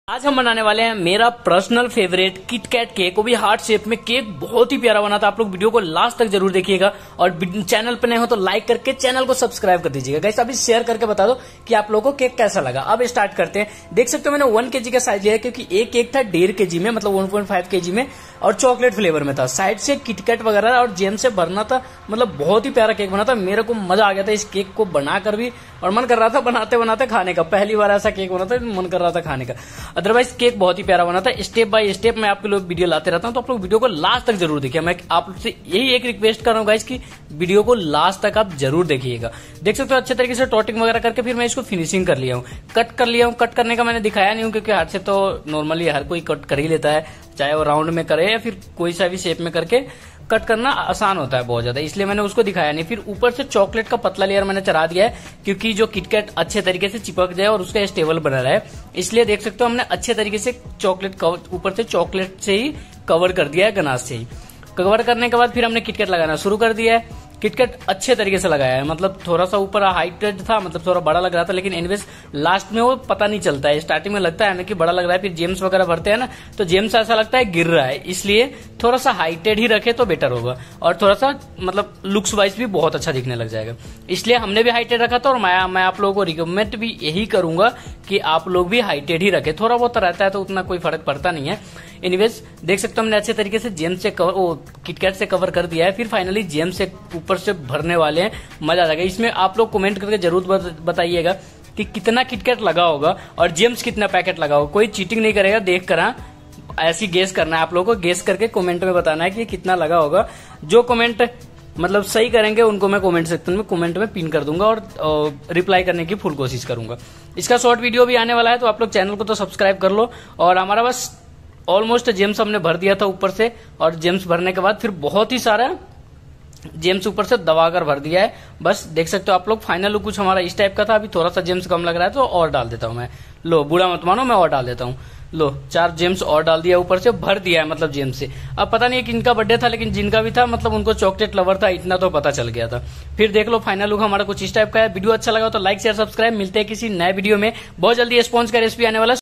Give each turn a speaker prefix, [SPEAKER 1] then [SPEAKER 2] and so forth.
[SPEAKER 1] आज हम बनाने वाले हैं मेरा पर्सनल फेवरेट किटकैट केक, वो भी हार्ट शेप में। केक बहुत ही प्यारा बना था। आप लोग वीडियो को लास्ट तक जरूर देखिएगा और चैनल पे नए हो तो लाइक करके चैनल को सब्सक्राइब कर दीजिएगा। गाइस अभी शेयर करके बता दो कि आप लोगों को केक कैसा लगा। अब स्टार्ट करते हैं। देख सकते हो मैंने 1 kg का साइज लिया है क्योंकि एक केक था 1.5 kg में, मतलब 1.5 kg में, और चॉकलेट फ्लेवर में था। साइड से किटकैट वगैरह और जेम से भरना था। मतलब बहुत ही प्यारा केक बना था। मेरे को मजा आ गया था इस केक को बनाकर भी, और मन कर रहा था बनाते बनाते खाने का। पहली बार ऐसा केक बना था, मन कर रहा था खाने का। अदरवाइज केक बहुत ही प्यारा बना था। स्टेप बाय स्टेप मैं आपके लोग वीडियो लाते रहता हूं, तो आप लोग वीडियो को लास्ट तक जरूर देखिए। मैं आप लोग से यही एक रिक्वेस्ट कर रहा हूं गाइस कि वीडियो को लास्ट तक आप जरूर देखिएगा। देख सकते हो अच्छे तरीके से टॉटिंग वगैरह करके फिर मैं इसको फिनिशिंग कर लिया हूं, कट कर लिया हूं। कट करने का मैंने दिखाया नहीं हूं क्योंकि हाथ से तो नॉर्मली हर कोई कट कर ही लेता है, चाहे वो राउंड में करे या फिर कोई सा भी शेप में करके कट करना आसान होता है बहुत ज्यादा, इसलिए मैंने उसको दिखाया नहीं। फिर ऊपर से चॉकलेट का पतला लेयर मैंने चढ़ा दिया है क्योंकि जो किटकैट अच्छे तरीके से चिपक जाए और उसका स्टेबल बना रहे, इसलिए देख सकते हो हमने अच्छे तरीके से चॉकलेट ऊपर से चॉकलेट से ही कवर कर दिया है, गनाश से ही कवर करने के बाद फिर हमने किटकैट लगाना शुरू कर दिया है। किटकैट अच्छे तरीके से लगाया है, मतलब थोड़ा सा ऊपर हाइटेड था, मतलब थोड़ा बड़ा लग रहा था, लेकिन एनीवेज लास्ट में वो पता नहीं चलता है। स्टार्टिंग में लगता है ना कि बड़ा लग रहा है, फिर जेम्स वगैरह भरते हैं ना तो जेम्स ऐसा लगता है गिर रहा है, इसलिए थोड़ा सा हाइटेड ही रखे तो बेटर होगा और थोड़ा सा मतलब लुक्स वाइज भी बहुत अच्छा दिखने लग जाएगा। इसलिए हमने भी हाइटेड रखा था और मैं आप लोगों को रिकमेंड भी यही करूंगा कि आप लोग भी हाइटेड ही रखे। थोड़ा बहुत रहता है तो उतना कोई फर्क पड़ता नहीं है। एनीवेज देख सकते हो हमने अच्छे तरीके से जेम से किटकैट से कवर कर दिया है। फिर फाइनली जेम से ऊपर से भरने वाले हैं, मजा आ जाएगा। इसमें आप लोग कमेंट करके जरूर बताइएगा कि कितना किटकैट लगा होगा और जेम्स कितना पैकेट लगा होगा। कोई चीटिंग नहीं करेगा देख कर, ऐसी गेस करना है। आप लोगों को गेस करके कमेंट में बताना है कि कितना लगा होगा। जो कमेंट मतलब सही करेंगे उनको मैं कमेंट सेक्शन में कमेंट में पिन कर दूंगा और रिप्लाई करने की फुल कोशिश करूंगा। इसका शॉर्ट वीडियो भी आने वाला है, तो आप लोग चैनल को तो सब्सक्राइब कर लो। और हमारा बस ऑलमोस्ट जेम्स हमने भर दिया था ऊपर से, और जेम्स भरने के बाद फिर बहुत ही सारा जेम्स ऊपर से दबाकर भर दिया है। बस देख सकते हो आप लोग। फाइनल लुक कुछ हमारा इस टाइप का था। अभी थोड़ा सा जेम्स कम लग रहा है तो और डाल देता हूं मैं। लो बुरा मत मानो, मैं और डाल देता हूं। लो 4 जेम्स और डाल दिया, ऊपर से भर दिया है मतलब जेम्स से। अब पता नहीं है किनका बर्थडे था, लेकिन जिनका भी था मतलब उनको चॉकलेट लवर था, इतना तो पता चल गया था। फिर देख लो फाइनल लुक हमारा कुछ इस टाइप का है। वीडियो अच्छा लगा तो लाइक शेयर सब्सक्राइब। मिलते हैं किसी नए वीडियो में। बहुत जल्दी स्पॉन्ज का रेसिपी आने वाला।